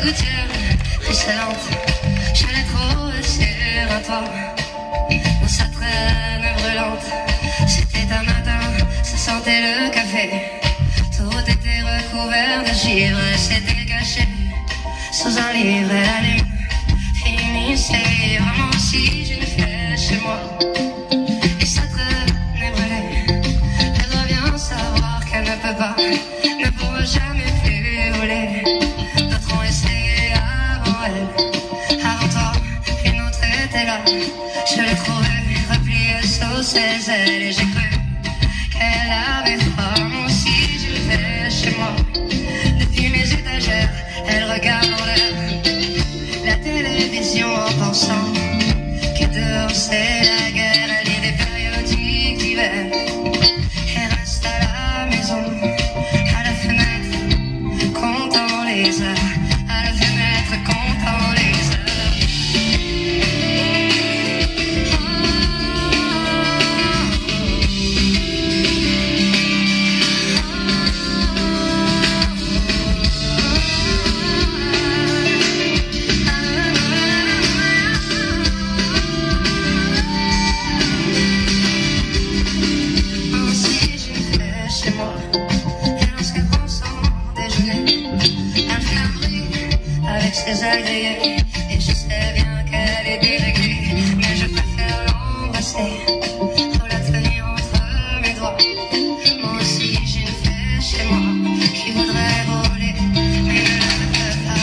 gouttière ruisselante, je l'ai trouvé sur un toit. Dans sa traîne brûlante, c'était un matin, ça sentait le café. Tout était recouvert de givre, c'était caché sous un livre et la lune finissait vraiment si j'ai fait chez moi. Et sa traîne est brûlée, elle doit bien savoir qu'elle ne peut pas, ne pourra jamais plus voler. D'autres ont essayé avant elle, avant toi, une autre était là. Je l'ai trouvée repliée sous ses ailes et j'ai cru qu'elle avait froid. Moi aussi je le fais chez moi. Depuis mes étagères, elle regarde en l'air la télévision en pensant que dehors c'est la guerre. Elle lit des périodiques d'hiver et reste à la maison, à la fenêtre, comptant les heures, à la fenêtre, comptant les heures. Ses ailes grillées, et je sais bien qu'elle est déréglée, mais je préfère l'embrasser pour la tenir entre mes doigts. Moi aussi j'ai une fée chez moi qui voudrait voler, mais ne le peut pas.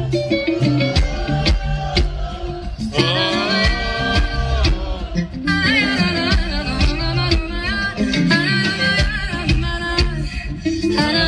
I